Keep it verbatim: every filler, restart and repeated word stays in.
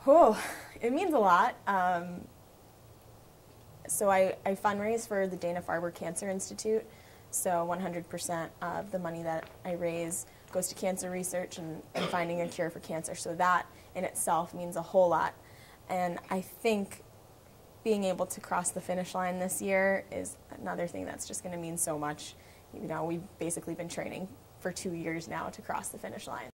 Oh, it means a lot. Um, so I, I fundraise for the Dana-Farber Cancer Institute. So one hundred percent of the money that I raise goes to cancer research and, and finding a cure for cancer. So that in itself means a whole lot. And I think being able to cross the finish line this year is another thing that's just going to mean so much. You know, we've basically been training for two years now to cross the finish line.